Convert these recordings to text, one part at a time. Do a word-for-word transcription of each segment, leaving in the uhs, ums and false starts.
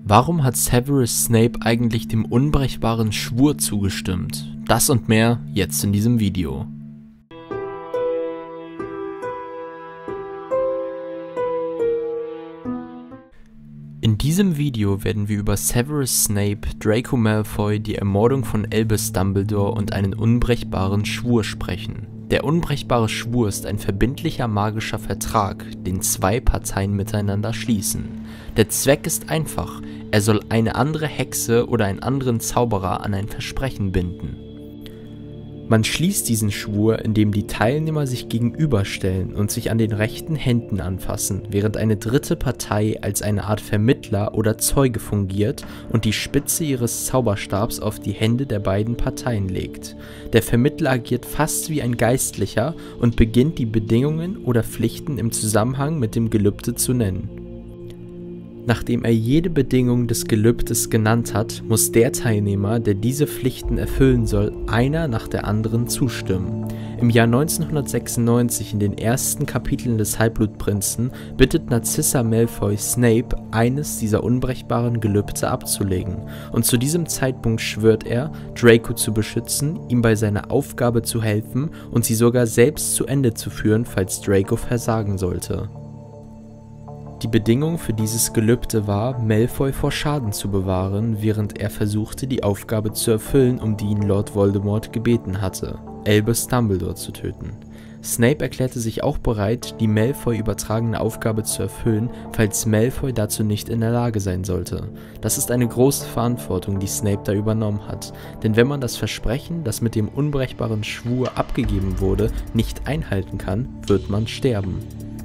Warum hat Severus Snape eigentlich dem unbrechbaren Schwur zugestimmt? Das und mehr jetzt in diesem Video. In diesem Video werden wir über Severus Snape, Draco Malfoy, die Ermordung von Albus Dumbledore und einen unbrechbaren Schwur sprechen. Der unbrechbare Schwur ist ein verbindlicher magischer Vertrag, den zwei Parteien miteinander schließen. Der Zweck ist einfach, er soll eine andere Hexe oder einen anderen Zauberer an ein Versprechen binden. Man schließt diesen Schwur, indem die Teilnehmer sich gegenüberstellen und sich an den rechten Händen anfassen, während eine dritte Partei als eine Art Vermittler oder Zeuge fungiert und die Spitze ihres Zauberstabs auf die Hände der beiden Parteien legt. Der Vermittler agiert fast wie ein Geistlicher und beginnt die Bedingungen oder Pflichten im Zusammenhang mit dem Gelübde zu nennen. Nachdem er jede Bedingung des Gelübdes genannt hat, muss der Teilnehmer, der diese Pflichten erfüllen soll, einer nach der anderen zustimmen. Im Jahr neunzehnhundertsechsundneunzig, in den ersten Kapiteln des Halbblutprinzen, bittet Narcissa Malfoy Snape, eines dieser unbrechbaren Gelübde abzulegen, und zu diesem Zeitpunkt schwört er, Draco zu beschützen, ihm bei seiner Aufgabe zu helfen und sie sogar selbst zu Ende zu führen, falls Draco versagen sollte. Die Bedingung für dieses Gelübde war, Malfoy vor Schaden zu bewahren, während er versuchte, die Aufgabe zu erfüllen, um die ihn Lord Voldemort gebeten hatte, Albus Dumbledore zu töten. Snape erklärte sich auch bereit, die Malfoy übertragene Aufgabe zu erfüllen, falls Malfoy dazu nicht in der Lage sein sollte. Das ist eine große Verantwortung, die Snape da übernommen hat, denn wenn man das Versprechen, das mit dem unbrechbaren Schwur abgegeben wurde, nicht einhalten kann, wird man sterben.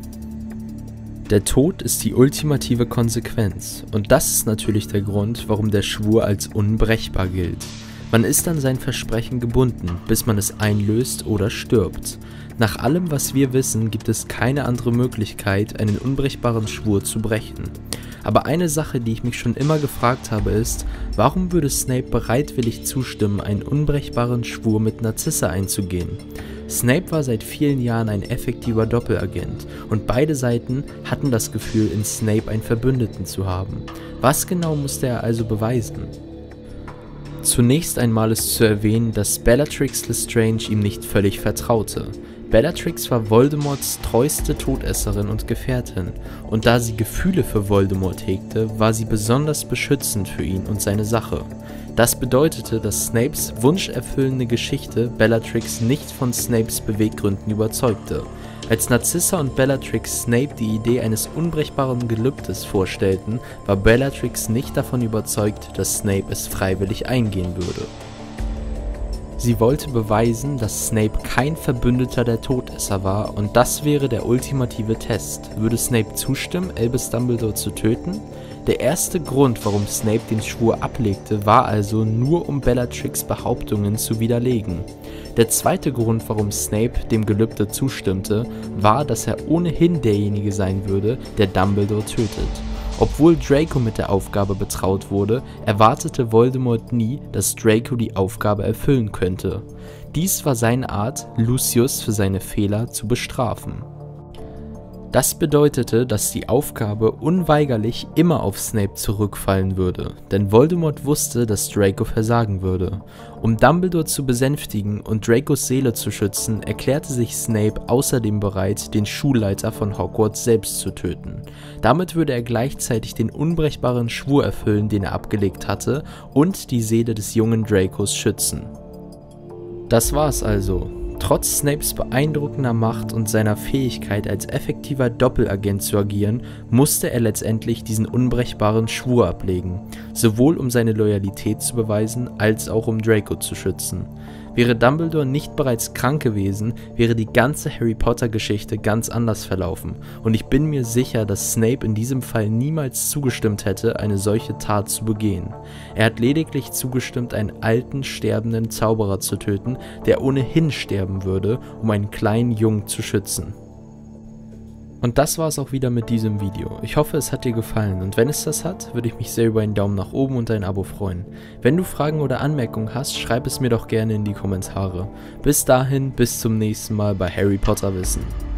Der Tod ist die ultimative Konsequenz, und das ist natürlich der Grund, warum der Schwur als unbrechbar gilt. Man ist an sein Versprechen gebunden, bis man es einlöst oder stirbt. Nach allem, was wir wissen, gibt es keine andere Möglichkeit, einen unbrechbaren Schwur zu brechen. Aber eine Sache, die ich mich schon immer gefragt habe, ist, warum würde Snape bereitwillig zustimmen, einen unbrechbaren Schwur mit Narcissa einzugehen? Snape war seit vielen Jahren ein effektiver Doppelagent und beide Seiten hatten das Gefühl, in Snape einen Verbündeten zu haben. Was genau musste er also beweisen? Zunächst einmal ist zu erwähnen, dass Bellatrix Lestrange ihm nicht völlig vertraute. Bellatrix war Voldemorts treueste Todesserin und Gefährtin, und da sie Gefühle für Voldemort hegte, war sie besonders beschützend für ihn und seine Sache. Das bedeutete, dass Snapes wunscherfüllende Geschichte Bellatrix nicht von Snapes Beweggründen überzeugte. Als Narcissa und Bellatrix Snape die Idee eines unbrechbaren Gelübdes vorstellten, war Bellatrix nicht davon überzeugt, dass Snape es freiwillig eingehen würde. Sie wollte beweisen, dass Snape kein Verbündeter der Todesser war, und das wäre der ultimative Test. Würde Snape zustimmen, Albus Dumbledore zu töten? Der erste Grund, warum Snape den Schwur ablegte, war also nur, um Bellatrix' Behauptungen zu widerlegen. Der zweite Grund, warum Snape dem Gelübde zustimmte, war, dass er ohnehin derjenige sein würde, der Dumbledore tötet. Obwohl Draco mit der Aufgabe betraut wurde, erwartete Voldemort nie, dass Draco die Aufgabe erfüllen könnte. Dies war seine Art, Lucius für seine Fehler zu bestrafen. Das bedeutete, dass die Aufgabe unweigerlich immer auf Snape zurückfallen würde, denn Voldemort wusste, dass Draco versagen würde. Um Dumbledore zu besänftigen und Dracos Seele zu schützen, erklärte sich Snape außerdem bereit, den Schulleiter von Hogwarts selbst zu töten. Damit würde er gleichzeitig den unbrechbaren Schwur erfüllen, den er abgelegt hatte, und die Seele des jungen Dracos schützen. Das war's also. Trotz Snapes beeindruckender Macht und seiner Fähigkeit, als effektiver Doppelagent zu agieren, musste er letztendlich diesen unbrechbaren Schwur ablegen, sowohl um seine Loyalität zu beweisen, als auch um Draco zu schützen. Wäre Dumbledore nicht bereits krank gewesen, wäre die ganze Harry-Potter-Geschichte ganz anders verlaufen, und ich bin mir sicher, dass Snape in diesem Fall niemals zugestimmt hätte, eine solche Tat zu begehen. Er hat lediglich zugestimmt, einen alten, sterbenden Zauberer zu töten, der ohnehin sterben würde, um einen kleinen Jungen zu schützen. Und das war es auch wieder mit diesem Video. Ich hoffe, es hat dir gefallen, und wenn es das hat, würde ich mich sehr über einen Daumen nach oben und ein Abo freuen. Wenn du Fragen oder Anmerkungen hast, schreib es mir doch gerne in die Kommentare. Bis dahin, bis zum nächsten Mal bei Harry Potter Wissen.